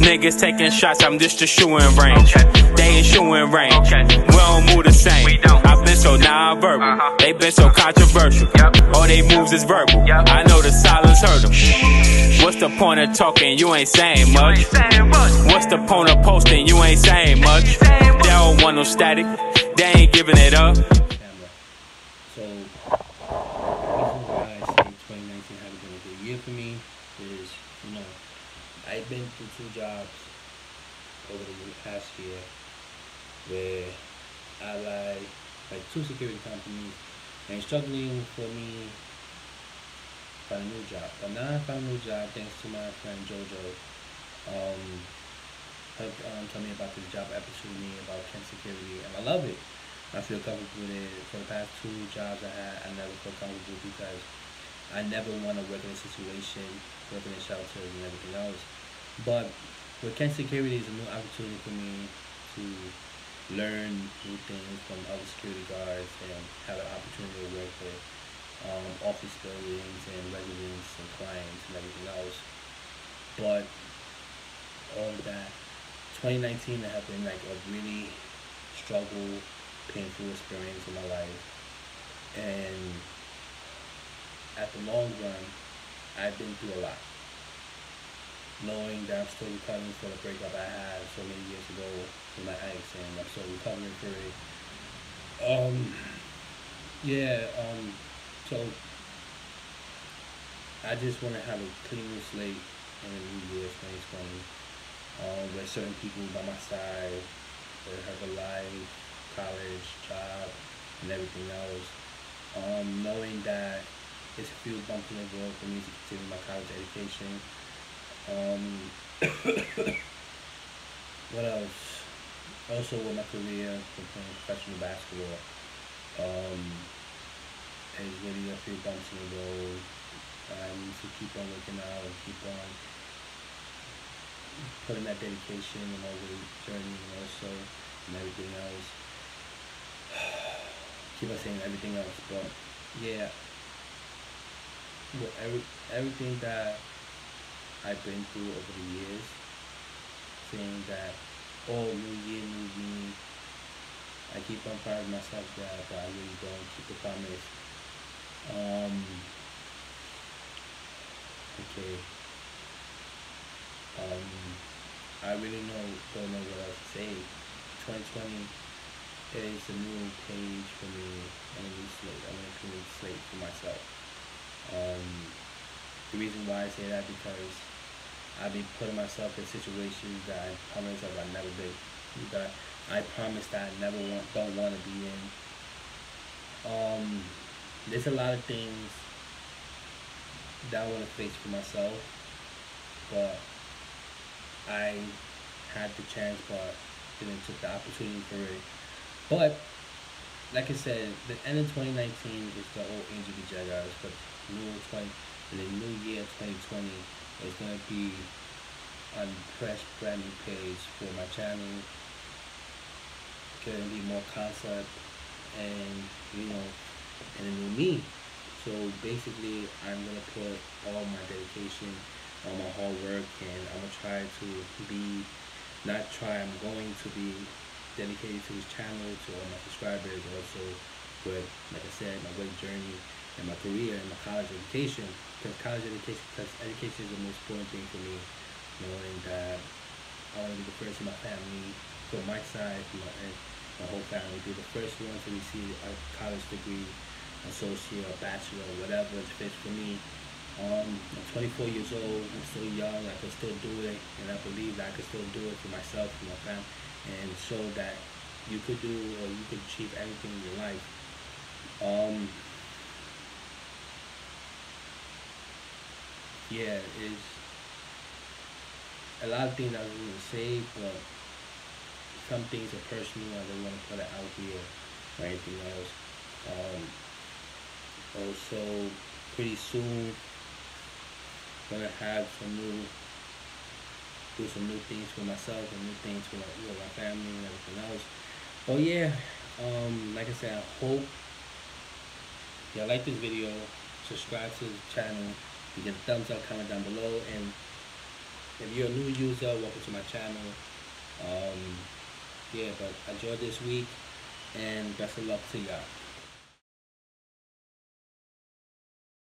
niggas taking shots, I'm just a shooting range. They ain't shooting range. We don't move the same. I've been so non-verbal. They been so controversial. All they moves is verbal. I know the silence hurt them. What's the point of talking? You ain't saying much. What's the point of posting? You ain't saying much. They don't want no static. They ain't giving it up. So, the reason why I say 2019 hasn't been a good year for me is, I've been through 2 jobs over the past year where I like 2 security companies, and struggling for me to find a new job. But now I found a new job thanks to my friend Jojo. Told me about this job opportunity about Kent Security, and I love it. I feel comfortable with it. For the past 2 jobs I had, I never felt comfortable because I never want to work in a situation, working in shelters and everything else. But with Kent Security is a new opportunity for me to learn new things from other security guards and have an opportunity to work with office buildings and residents and clients and everything else. But all of that, 2019 has been like a really painful experience in my life, and at the long run, I've been through a lot. Knowing that I'm still recovering for the breakup I had so many years ago with my ex, and I'm still recovering for it. So I just want to have a clean slate in the new year, 2020. With certain people by my side, that have a life, college, job, and everything else. Knowing that there's a few bumps in the road for me to continue my college education. What else? Also with my career, for playing professional basketball, there's really a few bumps in the road. I need to keep on working out and keep on putting that dedication and all the journey and also and everything else. Keep on saying everything else, but yeah, with everything that I've been through over the years, saying that, new year, new me, I keep on promising myself that, but I really don't keep the promise. I really don't know what else to say. 2020 is a new page for me and a new slate. I'm gonna create a slate for myself. The reason why I say that because I've been putting myself in situations that I promise that I've never been, that I promise that I don't want to be in. There's a lot of things that I want to face for myself, but I had the chance, but didn't took the opportunity for it. But like I said, the end of 2019 is the old Angel B. Jaggers, but in the new year 2020 is gonna be a fresh, brand new page for my channel. Gonna be more concept and and a new me. So basically, I'm gonna put all my dedication, all my hard work, and I'm gonna try to be, I'm going to be dedicated to this channel, to all my subscribers, also with, like I said, my work journey and my career and my college education. Because education is the most important thing for me, knowing that I want to be the first in my family, from my side, my whole family, be the first one to receive a college degree, associate, or bachelor, whatever it fits for me. I'm 24 years old, I'm still young, I can still do it, and I believe that I can still do it for myself, for my family, and show that you could do, or you could achieve anything in your life. It's a lot of things I was going to say, but some things are personal, I don't want to put it out here or anything else. Also, pretty soon, gonna have do some new things for myself and new things for my family and everything else. But yeah, like I said, I hope y'all like this video. Subscribe to the channel. You get a thumbs up, comment down below, and If you're a new user, welcome to my channel. Yeah, but enjoy this week and best of luck to y'all.